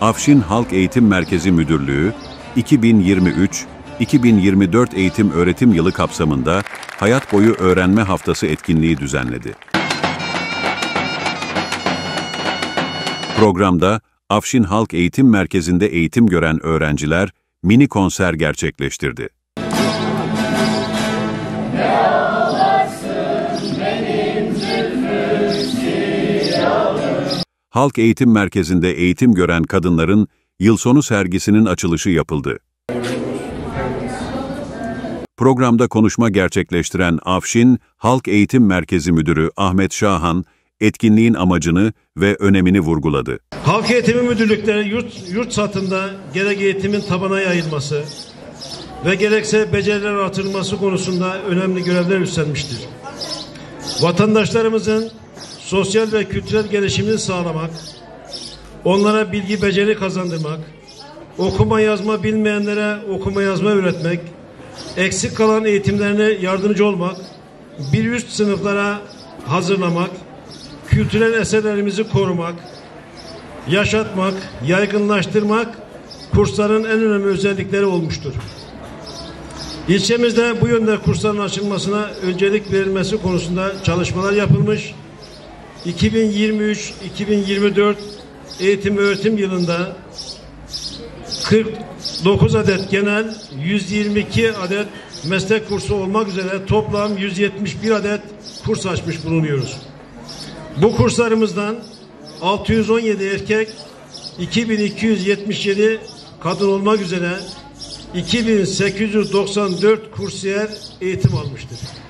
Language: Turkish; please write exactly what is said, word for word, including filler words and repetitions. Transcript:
Afşin Halk Eğitim Merkezi Müdürlüğü, iki bin yirmi üç iki bin yirmi dört eğitim öğretim yılı kapsamında Hayat Boyu Öğrenme Haftası etkinliği düzenledi. Programda Afşin Halk Eğitim Merkezi'nde eğitim gören öğrenciler mini konser gerçekleştirdi. Halk Eğitim Merkezi'nde eğitim gören kadınların yıl sonu sergisinin açılışı yapıldı. Programda konuşma gerçekleştiren Afşin Halk Eğitim Merkezi Müdürü Ahmet Şahan, etkinliğin amacını ve önemini vurguladı. Halk Eğitimi Müdürlükleri yurt, yurt satında gerek eğitimin tabana yayılması ve gerekse beceriler artırılması konusunda önemli görevler üstlenmiştir. Vatandaşlarımızın sosyal ve kültürel gelişimini sağlamak, onlara bilgi beceri kazandırmak, okuma yazma bilmeyenlere okuma yazma öğretmek, eksik kalan eğitimlerine yardımcı olmak, bir üst sınıflara hazırlamak, kültürel eserlerimizi korumak, yaşatmak, yaygınlaştırmak kursların en önemli özellikleri olmuştur. İlçemizde bu yönde kursların açılmasına öncelik verilmesi konusunda çalışmalar yapılmış. iki bin yirmi üç iki bin yirmi dört eğitim öğretim yılında kırk dokuz adet genel, yüz yirmi iki adet meslek kursu olmak üzere toplam yüz yetmiş bir adet kurs açmış bulunuyoruz. Bu kurslarımızdan altı yüz on yedi erkek, iki bin iki yüz yetmiş yedi kadın olmak üzere iki bin sekiz yüz doksan dört kursiyer eğitim almıştır.